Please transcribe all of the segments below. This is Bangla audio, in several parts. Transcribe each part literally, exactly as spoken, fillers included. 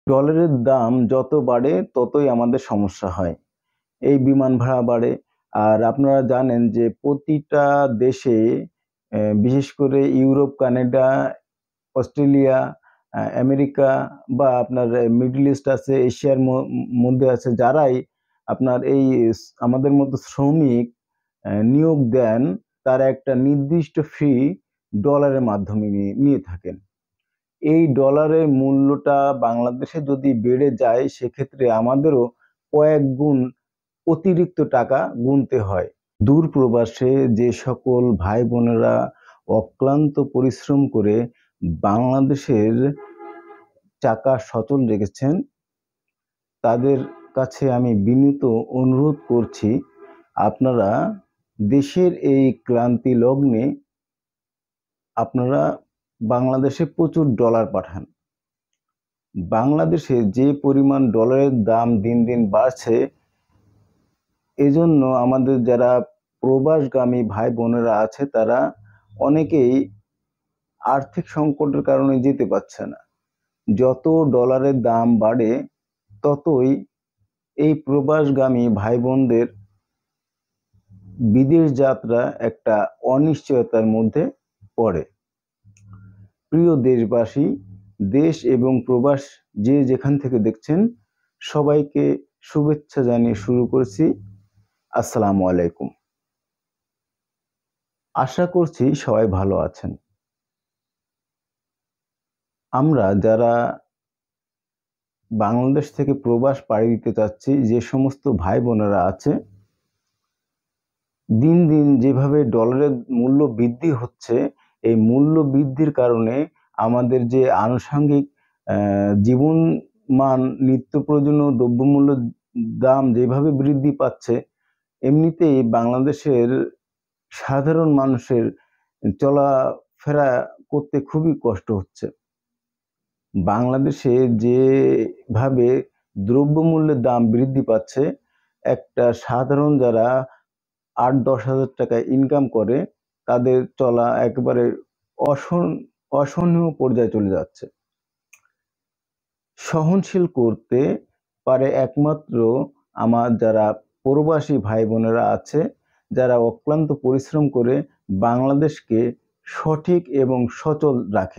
ডলারের দাম যত বাড়ে ততই আমাদের সমস্যা হয়। এই বিমান ভাড়া বাড়ে। আর আপনারা জানেন যে প্রতিটা দেশে আহ, বিশেষ করে ইউরোপ, কানাডা, অস্ট্রেলিয়া, আহ, আমেরিকা বা আপনার মিডল ইস্ট আছে, এশিয়ার ম- মধ্যে আছে, যারাই আপনার এই স- আমাদের মতো শ্রমিক আহ, নিয়োগ দেন, তারা একটা নির্দিষ্ট ফি ডলারের মাধ্যমে নিয়ে নিয়ে থাকেন। এই ডলারের মূল্যটা বাংলাদেশে যদি বেড়ে যায়, সেক্ষেত্রে আমাদেরও কয়েক গুণ অতিরিক্ত টাকা গুনতে হয়। দূর প্রবাসে যে সকল ভাই বোনেরা অক্লান্ত পরিশ্রম করে বাংলাদেশের চাকা সচল রেখেছেন, তাদের কাছে আমি বিনীত অনুরোধ করছি, আপনারা দেশের এই ক্লান্তি লগ্নে আপনারা বাংলাদেশে প্রচুর ডলার পাঠান। বাংলাদেশে যে পরিমাণ ডলারের দাম দিন দিন বাড়ছে, এজন্য আমাদের যারা প্রবাসগামী ভাই বোনেরা আছে, তারা অনেকেই আর্থিক সংকটের কারণে যেতে পারছে না। যত ডলারের দাম বাড়ে, ততই এই প্রবাসগামী ভাই বোনদের বিদেশ যাত্রা একটা অনিশ্চয়তার মধ্যে পড়ে। প্রিয় দেশবাসী, দেশ এবং প্রবাস যে যেখান থেকে দেখছেন, সবাইকে শুভেচ্ছা জানিয়ে শুরু করছি। আসসালামু আলাইকুম। আশা করছি সবাই ভালো আছেন। আমরা যারা বাংলাদেশ থেকে প্রবাস পাড়ি দিতে চাচ্ছি, যে সমস্ত ভাই বোনেরা আছে, দিন দিন যেভাবে ডলারের মূল্য বৃদ্ধি হচ্ছে, এই মূল্য বৃদ্ধির কারণে আমাদের যে আনুষঙ্গিক আহ, জীবন মান, নিত্য প্রয়োজনীয় দ্রব্যমূল্য দাম যেভাবে বৃদ্ধি পাচ্ছে, এমনিতেই বাংলাদেশের সাধারণ মানুষের চলাফেরা করতে খুবই কষ্ট হচ্ছে। বাংলাদেশে যেভাবে দ্রব্যমূল্যের দাম বৃদ্ধি পাচ্ছে, একটা সাধারণ যারা আট দশ হাজার টাকা ইনকাম করে, তাদের চলা একেবারে অসহন অসহনীয় পর্যায়ে চলে যাচ্ছে। সহনশীল করতে পারে একমাত্র আমার যারা প্রবাসী ভাই বোনেরা আছে, যারা অক্লান্ত পরিশ্রম করে বাংলাদেশকে সঠিক এবং সচল রাখে,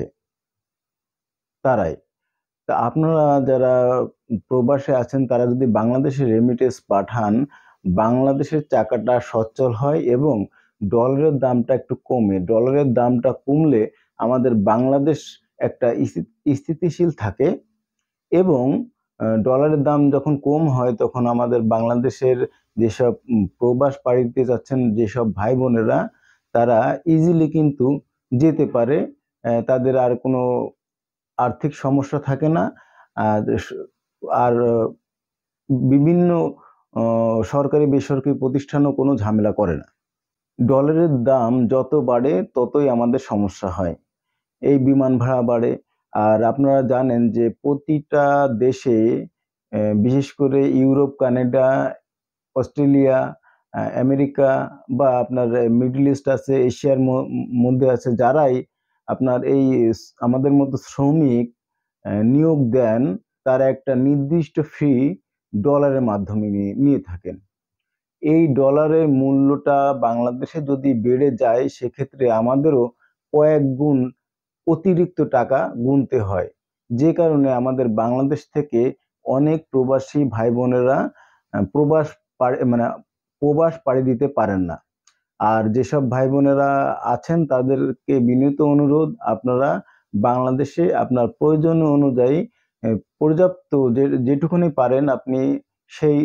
তারাই। তা আপনারা যারা প্রবাসে আছেন, তারা যদি বাংলাদেশে রেমিটেন্স পাঠান, বাংলাদেশের চাকাটা সচল হয় এবং ডলারের দামটা একটু কমে। ডলারের দামটা কমলে আমাদের বাংলাদেশ একটা স্থি- স্থিতিশীল থাকে এবং আহ, ডলারের দাম যখন কম হয়, তখন আমাদের বাংলাদেশের যেসব উম, প্রবাস পাড়ি দিতে যাচ্ছেন যেসব ভাই বোনেরা, তারা ইজিলি কিন্তু যেতে পারে। আহ, তাদের আর কোনো আর্থিক সমস্যা থাকে না। আর স- আর আহ, বিভিন্ন আহ, সরকারি বেসরকারি প্রতিষ্ঠানও কোনো ঝামেলা করে না। ডলারের দাম যত বাড়ে ততই আমাদের সমস্যা হয়। এই বিমান ভাড়া বাড়ে। আর আপনারা জানেন যে প্রতিটা দেশে আহ, বিশেষ করে ইউরোপ, কানাডা, অস্ট্রেলিয়া, আহ, আমেরিকা বা আপনার মিডল ইস্ট আছে, এশিয়ার ম- মধ্যে আছে, যারাই আপনার এই স- আমাদের মতো শ্রমিক আহ, নিয়োগ দেন, তারা একটা নির্দিষ্ট ফি ডলারের মাধ্যমে নিয়ে নিয়ে থাকেন। এই ডলারের মূল্যটা বাংলাদেশে যদি বেড়ে যায়, সেক্ষেত্রে আমাদেরও কয়েক গুণ অতিরিক্ত টাকা গুনতে হয়। যে কারণে আমাদের বাংলাদেশ থেকে অনেক প্রবাসী ভাই বোনেরা আহ, প্রবাস পাড়ি- মানে প্রবাস পাড়ি দিতে পারেন না। আর যেসব ভাই বোনেরা আছেন, তাদেরকে বিনীত অনুরোধ, আপনারা বাংলাদেশে আপনার প্রয়োজন অনুযায়ী আহ, পর্যাপ্ত যে যেটুকুনি পারেন আপনি সেই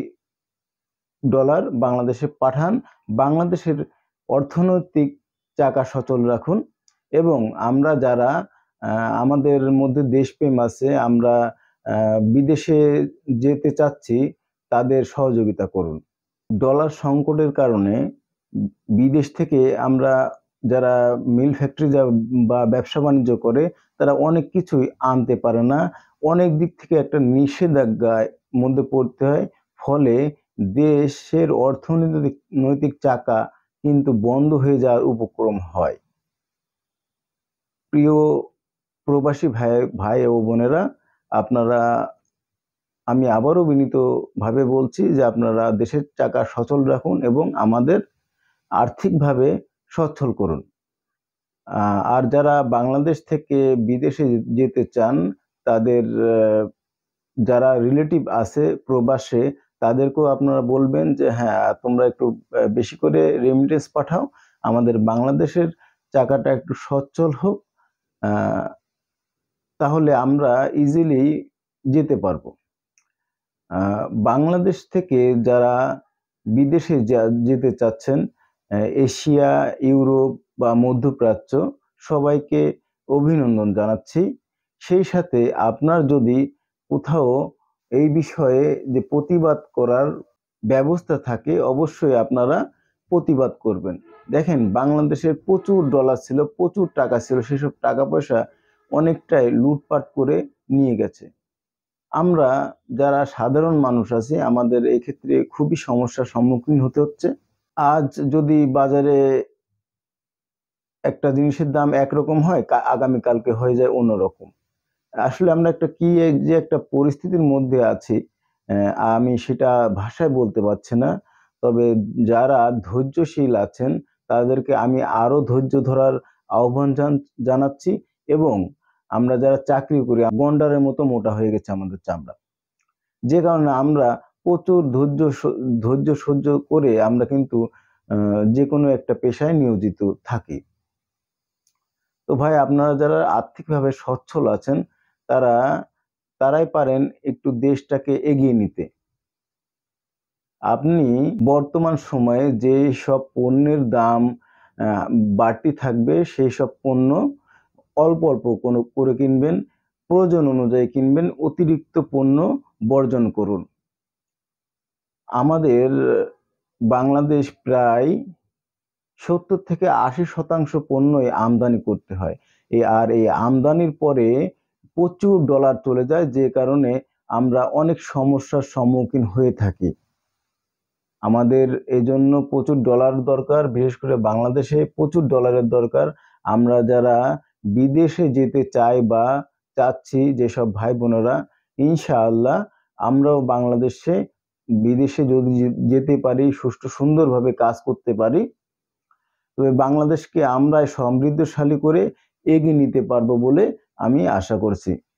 ডলার বাংলাদেশে পাঠান। বাংলাদেশের অর্থনৈতিক চাকা সচল রাখুন এবং আমরা যারা আহ, আমাদের মধ্যে দেশপ্রেম আছে, আমরা আহ, বিদেশে যেতে চাচ্ছি, তাদের সহযোগিতা করুন। ডলার সংকটের কারণে বিদেশ থেকে আমরা যারা মিল ফ্যাক্টরি বা ব্যবসা বাণিজ্য করে, তারা অনেক কিছুই আনতে পারে না। অনেক দিক থেকে একটা নিষেধাজ্ঞার মধ্যে পড়তে হয়। ফলে দেশের অর্থনৈতিক নৈতিক চাকা কিন্তু বন্ধ হয়ে যাওয়ার উপক্রম হয়। প্রিয় প্রবাসী ভাই ভাই ও বোনেরা, আপনারা আমি আবারও বিনীতভাবে বলছি যে আপনারা দেশের চাকা সচল রাখুন এবং আমাদের আর্থিকভাবে সচ্ছল করুন। আর যারা বাংলাদেশ থেকে বিদেশে যেতে চান, তাদের যারা রিলেটিভ আছে প্রবাসে, তাদেরকেও আপনারা বলবেন যে হ্যাঁ, তোমরা একটু বেশি করে রেমিটেন্স পাঠাও, আমাদের বাংলাদেশের চাকাটা একটু সচ্ছল হোক, তাহলে আমরা ইজিলি যেতে পারবো। বাংলাদেশ থেকে যারা বিদেশে যেতে চাচ্ছেন, এশিয়া, ইউরোপ বা মধ্যপ্রাচ্য, সবাইকে অভিনন্দন জানাচ্ছি। সেই সাথে আপনার যদি কোথাও এই বিষয়ে যে প্রতিবাদ করার ব্যবস্থা থাকে, অবশ্যই আপনারা প্রতিবাদ করবেন। দেখেন, বাংলাদেশের প্রচুর ডলার ছিল, প্রচুর টাকা ছিল, সেসব টাকা পয়সা অনেকটাই লুটপাট করে নিয়ে গেছে। আমরা যারা সাধারণ মানুষ আছি, আমাদের এই ক্ষেত্রে খুবই সমস্যার সম্মুখীন হতে হচ্ছে। আজ যদি বাজারে একটা জিনিসের দাম একরকম হয়, আগামীকালকে হয়ে যায় অন্যরকম। আসলে আমরা একটা কি যে একটা পরিস্থিতির মধ্যে আছি, আমি সেটা ভাষায় বলতে পারছি না। তবে যারা ধৈর্যশীল আছেন, তাদেরকে আমি আরো ধৈর্য ধরার আহ্বান জানাচ্ছি। এবং আমরা যারা চাকরি করি, গন্ডারের মতো মোটা হয়ে গেছে আমাদের চামড়া, যে কারণে আমরা প্রচুর ধৈর্য ধৈর্য সহ্য করে আমরা কিন্তু যে কোনো একটা পেশায় নিয়োজিত থাকি। তো ভাই, আপনারা যারা আর্থিকভাবে সচ্ছল আছেন, তারা তারাই পারেন একটু দেশটাকে এগিয়ে নিতে। আপনি বর্তমান সময়ে যে সব পণ্যের দাম বাড়তি থাকবে, সেই সব পণ্য অল্প অল্প কোনো করে কিনবেন, প্রয়োজন অনুযায়ী কিনবেন, অতিরিক্ত পণ্য বর্জন করুন। আমাদের বাংলাদেশ প্রায় সত্তর থেকে আশি শতাংশ পণ্যই আমদানি করতে হয়, এই আর এই আমদানির পরে প্রচুর ডলার চলে যায়, যে কারণে আমরা অনেক সমস্যার সম্মুখীন হয়ে থাকি। আমাদের এই জন্য প্রচুর ডলার দরকার, বিশেষ করে বাংলাদেশে প্রচুর ডলারের দরকার। আমরা যারা বিদেশে যেতে চাই বা চাচ্ছি, যেসব ভাই বোনেরা, ইনশাআল্লাহ আমরাও বাংলাদেশে বিদেশে যদি যেতে পারি, সুষ্ঠু সুন্দরভাবে কাজ করতে পারি, তবে বাংলাদেশকে আমরা সমৃদ্ধশালী করে এগিয়ে নিতে পারবো বলে আমি আশা করছি।